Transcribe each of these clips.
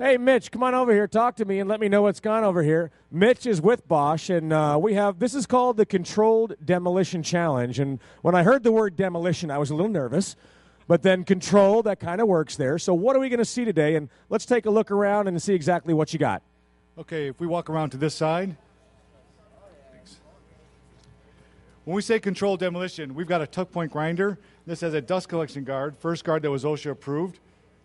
Hey, Mitch, come on over here. Talk to me and let me know what's gone over here. Mitch is with Bosch, and this is called the Controlled Demolition Challenge. And when I heard the word demolition, I was a little nervous. But then control, that kind of works there. So what are we going to see today? And let's take a look around and see exactly what you got. Okay, if we walk around to this side. Thanks. When we say controlled demolition, we've got a tuck point grinder. This has a dust collection guard, first guard that was OSHA approved.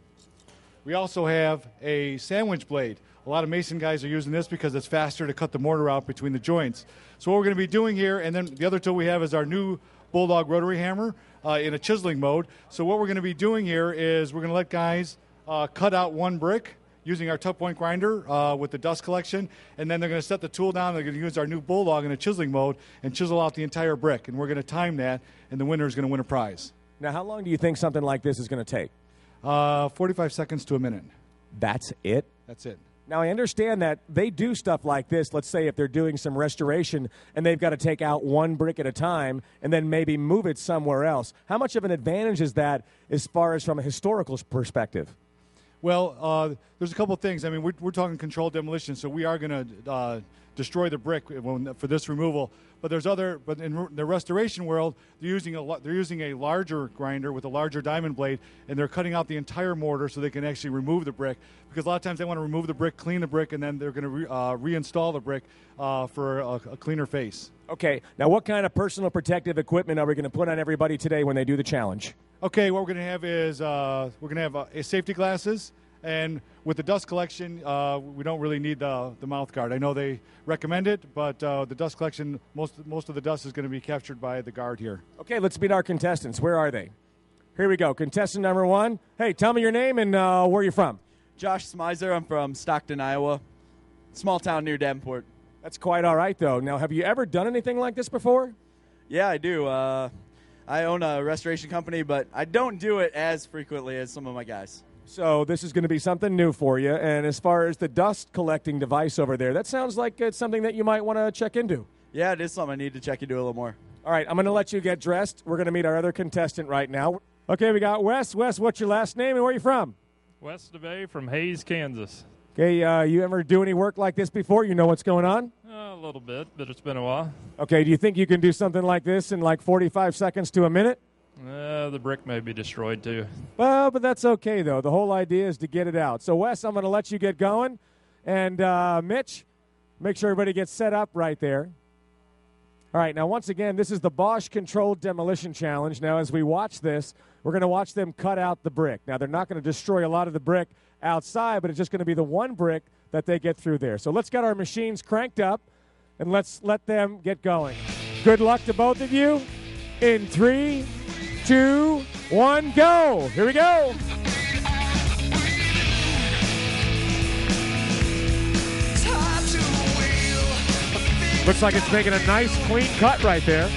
We also have a sandwich blade. A lot of mason guys are using this because it's faster to cut the mortar out between the joints. So what we're going to be doing here, and then the other tool we have is our new Bulldog rotary hammer in a chiseling mode. So what we're going to be doing here is we're going to let guys cut out one brick using our tuck point grinder with the dust collection, and then they're going to set the tool down. They're going to use our new Bulldog in a chiseling mode and chisel out the entire brick. And we're going to time that, and the winner is going to win a prize. Now, how long do you think something like this is going to take? 45 seconds to a minute. That's it? That's it. Now, I understand that they do stuff like this. Let's say if they're doing some restoration and they've got to take out one brick at a time and then maybe move it somewhere else. How much of an advantage is that as far as from a historical perspective? Well, there's a couple of things. I mean, we're talking controlled demolition, so we are going to destroy the brick for this removal. But But in the restoration world, they're using a larger grinder with a larger diamond blade, and they're cutting out the entire mortar so they can actually remove the brick. Because a lot of times they want to remove the brick, clean the brick, and then they're going to reinstall the brick for a cleaner face. Okay. Now, what kind of personal protective equipment are we going to put on everybody today when they do the challenge? Okay, what we're going to have is safety glasses, and with the dust collection, we don't really need the mouth guard. I know they recommend it, but the dust collection, most of the dust is going to be captured by the guard here. Okay, let's meet our contestants. Where are they? Here we go. Contestant number one. Hey, tell me your name and where you're from. Josh Smizer. I'm from Stockton, Iowa. Small town near Davenport. That's quite all right, though. Now, have you ever done anything like this before? Yeah, I do. I own a restoration company, but I don't do it as frequently as some of my guys. So this is going to be something new for you. And as far as the dust collecting device over there, that sounds like it's something that you might want to check into. Yeah, it is something I need to check into a little more. All right, I'm going to let you get dressed. We're going to meet our other contestant right now. Okay, we got Wes. Wes, what's your last name and where are you from? Wes DeBay from Hayes, Kansas. Okay, you ever do any work like this before? You know what's going on? A little bit, but it's been a while. Okay, do you think you can do something like this in like 45 seconds to a minute? The brick may be destroyed, too. Well, but that's okay, though. The whole idea is to get it out. So, Wes, I'm going to let you get going. And, Mitch, make sure everybody gets set up right there. All right, now, once again, this is the Bosch Controlled Demolition Challenge. Now, as we watch this, we're going to watch them cut out the brick. Now, they're not going to destroy a lot of the brick outside, but it's just going to be the one brick that they get through there. So let's get our machines cranked up, and let's let them get going. Good luck to both of you. In 3, 2, 1, go. Here we go. Looks like it's making a nice, clean cut right there.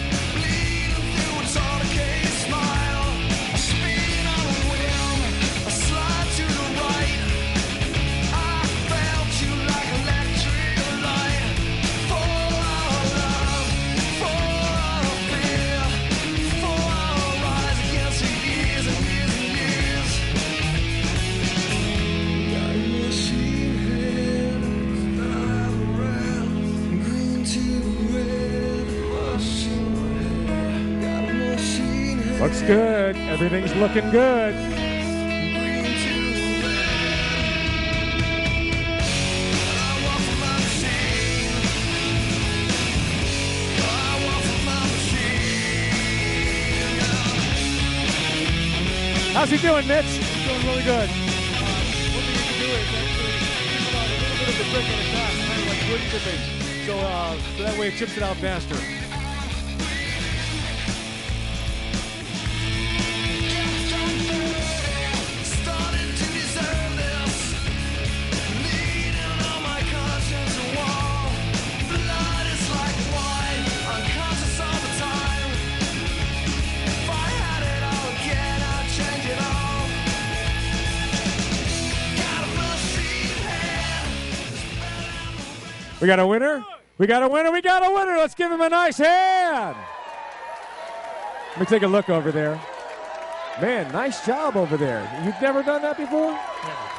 Looks good. Everything's looking good. How's he doing, Mitch? He's doing really good. What we need to do is actually chip out a little bit of the brick at a time, kind of like wood chipping. So that way it chips it out faster. We got a winner? We got a winner? We got a winner! Let's give him a nice hand! Let me take a look over there. Man, nice job over there. You've never done that before? Yeah.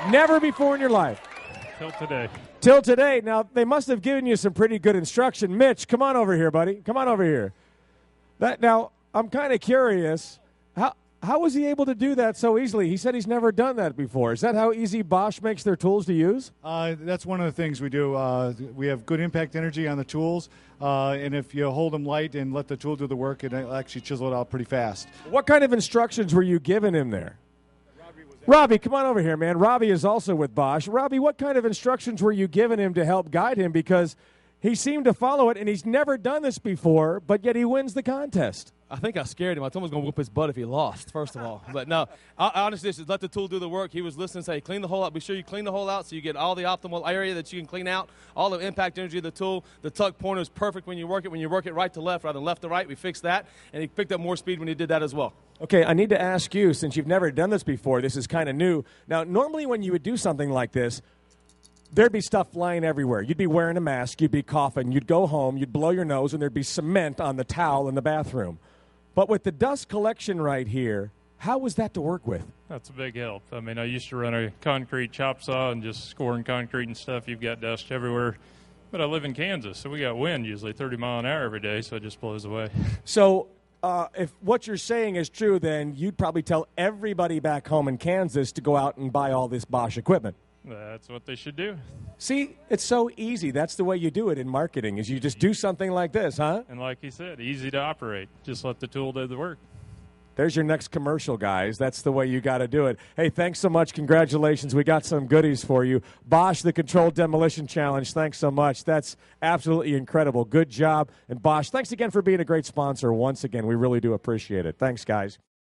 Never before in your life. Till today. Till today. Now, they must have given you some pretty good instruction. Mitch, come on over here, buddy. Come on over here. Now, I'm kind of curious. How was he able to do that so easily? He said he's never done that before. Is that how easy Bosch makes their tools to use? That's one of the things we do. We have good impact energy on the tools, and if you hold them light and let the tool do the work, it'll actually chisel it out pretty fast. What kind of instructions were you giving him there? Robbie, come on over here, man. Robbie is also with Bosch. Robbie, what kind of instructions were you giving him to help guide him? Because he seemed to follow it, and he's never done this before, but yet he wins the contest. I think I scared him. I told him I was going to whoop his butt if he lost, first of all. But no, I honestly, just let the tool do the work. He was listening, say, clean the hole out. Be sure you clean the hole out so you get all the optimal area that you can clean out, all the impact energy of the tool. The tuck pointer is perfect when you work it right to left rather than left to right. We fixed that, and he picked up more speed when he did that as well. Okay, I need to ask you, since you've never done this before, this is kind of new. Now, normally when you would do something like this, there'd be stuff flying everywhere. You'd be wearing a mask, you'd be coughing, you'd go home, you'd blow your nose, and there'd be cement on the towel in the bathroom. But with the dust collection right here, how was that to work with? That's a big help. I mean, I used to run a concrete chop saw and just scoring concrete and stuff. You've got dust everywhere. But I live in Kansas, so we got wind usually 30 mile an hour every day, so it just blows away. So if what you're saying is true, then you'd probably tell everybody back home in Kansas to go out and buy all this Bosch equipment. That's what they should do. See, it's so easy. That's the way you do it in marketing, is you just do something like this, huh? And like he said, easy to operate. Just let the tool do the work. There's your next commercial, guys. That's the way you got to do it. Hey, thanks so much. Congratulations. We got some goodies for you. Bosch, the Controlled Demolition Challenge. Thanks so much. That's absolutely incredible. Good job. And Bosch, thanks again for being a great sponsor once again. We really do appreciate it. Thanks, guys.